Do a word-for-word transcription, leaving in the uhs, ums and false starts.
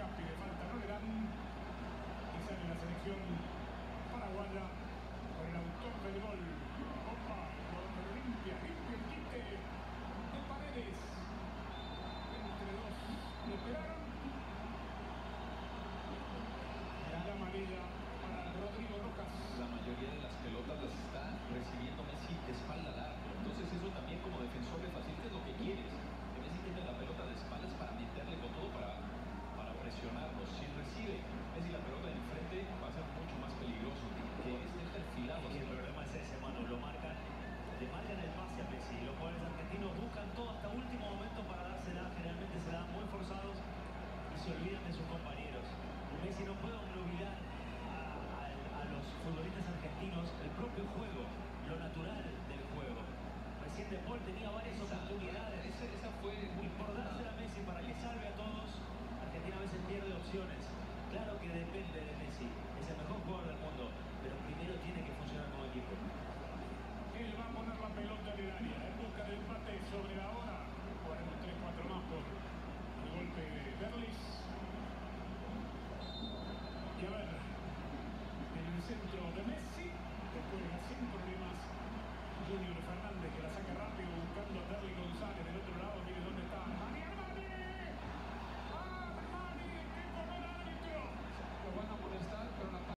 Gaspi le falta, no le dan. Y sale la selección paraguaya con el autor del gol. Opa, el jugador de Olimpia, limpia el quite de Paredes. Entre dos le pegaron. La amarilla para Rodrigo Rojas. La mayoría de las pelotas las está recibiendo Messi de espalda al arco. Entonces eso también como defensor le facilita lo que quieres. Que Messi tenga la pelota de espaldas para meterle con todo para, para presionarlos. Si recibe Messi la pelota de enfrente va a ser mucho más peligroso. Que esté perfilado. Y el problema es ese, mano. Lo marcan, le marcan el pase a Messi. Los jugadores argentinos buscan todo hasta último momento para dársela. Generalmente se dan muy forzados y se olvidan de sus compañeros. Messi no puede obnubilar a, a, a los futbolistas argentinos el propio juego, lo natural del juego. Recién De Paul tenía varias esa, oportunidades esa, esa fue y por dársela a Messi para que salve a todos, Argentina a veces pierde opciones. Claro que depende de Messi, es el mejor jugador del mundo, pero primero tiene que